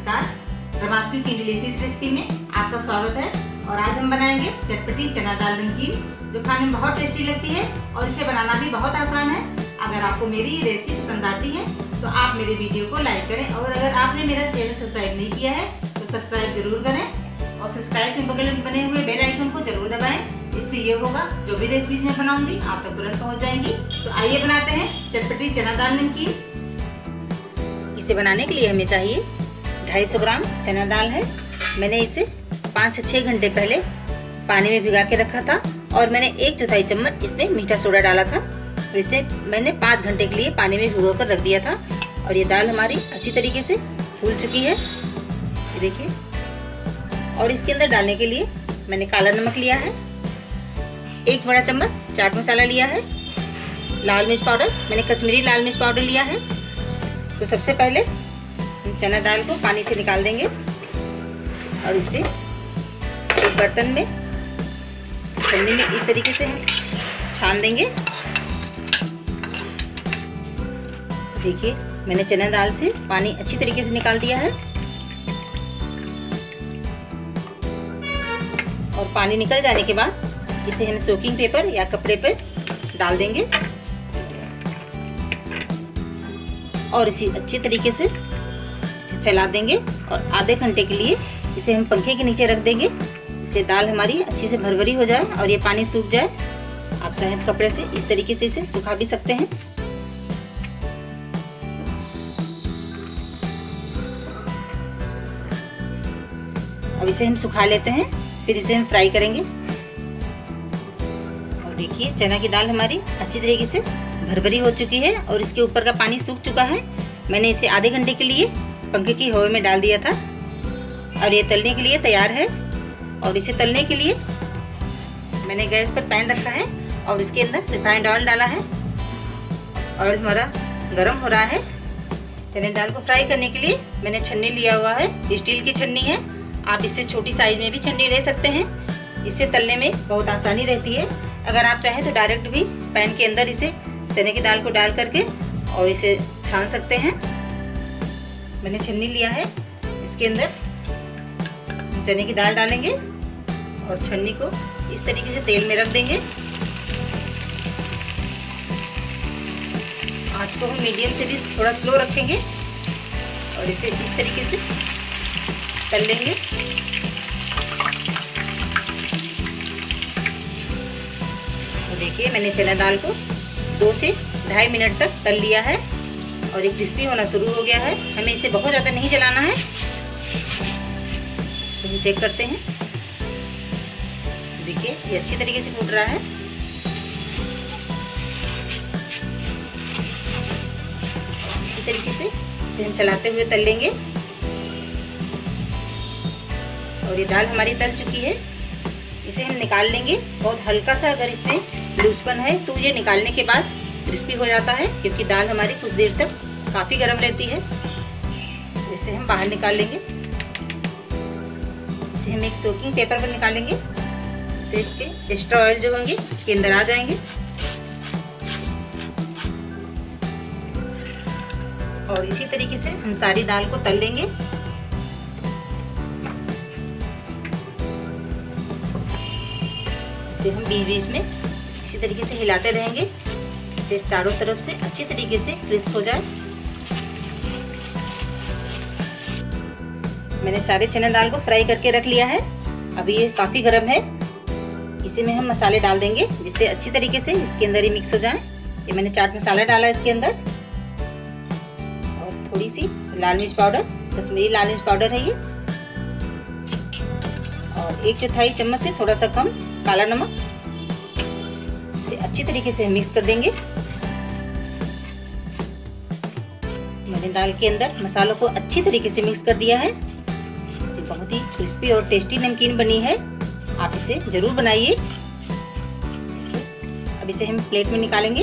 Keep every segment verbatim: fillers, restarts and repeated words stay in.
नमस्कार, ब्रह्माष्टमी की delicious recipe में आपका स्वागत है। और आज हम बनाएंगे चटपटी चना दाल नमकीन, जो खाने में बहुत टेस्टी लगती है और इसे बनाना भी बहुत आसान है। अगर आपको मेरी ये रेसिपी पसंद आती है तो आप मेरे वीडियो को लाइक करें, और अगर आपने मेरा चैनल सब्सक्राइब नहीं किया है तो सब्सक्राइब जरूर करें और सब्सक्राइब के बगल में बने हुए बेल आइकन को जरूर दबाएं। इससे ये होगा जो भी रेसिपीज मैं बनाऊंगी आप तक तुरंत पहुंच जाएंगी। तो आइए बनाते हैं चटपटी चना दाल नमकीन। इसे बनाने के लिए हमें चाहिए दो सौ पचास ग्राम चना दाल है। मैंने इसे पाँच से छः घंटे पहले पानी में भिगा के रखा था और मैंने एक चौथाई चम्मच इसमें मीठा सोडा डाला था। तो इसे मैंने पाँच घंटे के लिए पानी में भिगो कर रख दिया था और ये दाल हमारी अच्छी तरीके से फूल चुकी है, ये देखिए। और इसके अंदर डालने के लिए मैंने काला नमक लिया है, एक बड़ा चम्मच चाट मसाला लिया है, लाल मिर्च पाउडर मैंने कश्मीरी लाल मिर्च पाउडर लिया है। तो सबसे पहले हम चना दाल को पानी से निकाल देंगे और इसे एक बर्तन में छन्नी में इस तरीके से छान देंगे। देखिए मैंने चना दाल से पानी अच्छी तरीके से निकाल दिया है और पानी निकल जाने के बाद इसे हम सोकिंग पेपर या कपड़े पर डाल देंगे और इसी अच्छे तरीके से इसे फैला देंगे और आधे घंटे के लिए इसे हम पंखे के नीचे रख देंगे। इससे दाल हमारी अच्छी से भरभरी हो जाए और ये पानी सूख जाए। आप चाहें तो कपड़े से इस तरीके से इसे सुखा भी सकते हैं। अब इसे हम सुखा लेते हैं, फिर इसे हम फ्राई करेंगे। और देखिए चना की दाल हमारी अच्छी तरीके से भरभरी हो चुकी है और इसके ऊपर का पानी सूख चुका है। मैंने इसे आधे घंटे के लिए पंखे की हवा में डाल दिया था और ये तलने के लिए तैयार है। और इसे तलने के लिए मैंने गैस पर पैन रखा है और इसके अंदर रिफाइंड ऑयल डाला है। ऑयल हमारा गर्म हो रहा है। चने दाल को फ्राई करने के लिए मैंने छन्नी लिया हुआ है, स्टील की छन्नी है। आप इससे छोटी साइज में भी छन्नी ले सकते हैं, इससे तलने में बहुत आसानी रहती है। अगर आप चाहें तो डायरेक्ट भी पैन के अंदर इसे चने की दाल को डाल करके और इसे छान सकते हैं। मैंने छन्नी लिया है, इसके अंदर चने की दाल डालेंगे और छन्नी को इस तरीके से तेल में रख देंगे। आंच को हम मीडियम से भी थोड़ा स्लो रखेंगे और इसे इस तरीके से तल लेंगे। तो देखिए मैंने चना दाल को दो से ढाई मिनट तक तल लिया है और ये क्रिस्पी होना शुरू हो गया है। हमें इसे बहुत ज़्यादा नहीं जलाना है। तो हम चेक करते हैं, देखिए ये अच्छी तरीके से फूट रहा है। इसी तरीके से इसे हम चलाते हुए तल लेंगे और ये दाल हमारी तल चुकी है। इसे हम निकाल लेंगे। बहुत हल्का सा अगर इसमें लूजपन है तो ये निकालने के बाद क्रिस्पी हो जाता है, क्योंकि दाल हमारी कुछ देर तक काफ़ी गर्म रहती है। इसे हम बाहर निकाल लेंगे। इसे हम एक सोकिंग पेपर पर निकालेंगे। इससे इसके एक्स्ट्रा ऑयल जो होंगे इसके अंदर आ जाएंगे और इसी तरीके से हम सारी दाल को तल लेंगे। इसे हम बीच बीच में इसी तरीके से हिलाते रहेंगे, इसे चारों तरफ से अच्छी तरीके से क्रिस्प हो जाए। मैंने सारे चने दाल को फ्राई करके रख लिया है। अभी ये काफ़ी गर्म है। इसे में हम मसाले डाल देंगे जिससे अच्छी तरीके से इसके अंदर ही मिक्स हो जाए। ये मैंने चाट मसाला डाला इसके अंदर और थोड़ी सी लाल मिर्च पाउडर, कश्मीरी लाल मिर्च पाउडर है ये, और एक चौथाई चम्मच से थोड़ा सा कम काला नमक। इसे अच्छी तरीके से मिक्स कर देंगे। मैंने दाल के अंदर मसालों को अच्छी तरीके से मिक्स कर दिया है। ये बहुत ही क्रिस्पी और टेस्टी नमकीन बनी है, आप इसे जरूर बनाइए। अब इसे हम प्लेट में निकालेंगे।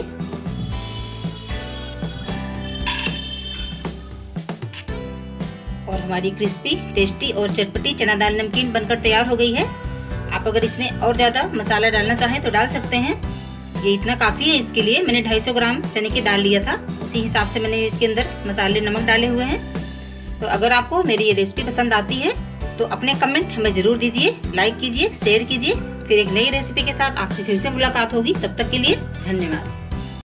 और हमारी क्रिस्पी, टेस्टी और चटपटी चना दाल नमकीन बनकर तैयार हो गई है। आप अगर इसमें और ज़्यादा मसाला डालना चाहें तो डाल सकते हैं। ये इतना काफ़ी है। इसके लिए मैंने दो सौ पचास ग्राम चने की दाल लिया था, उसी हिसाब से मैंने इसके अंदर मसाले नमक डाले हुए हैं। तो अगर आपको मेरी ये रेसिपी पसंद आती है तो अपने कमेंट हमें जरूर दीजिए, लाइक कीजिए, शेयर कीजिए। फिर एक नई रेसिपी के साथ आपसे फिर से मुलाकात होगी। तब तक के लिए धन्यवाद।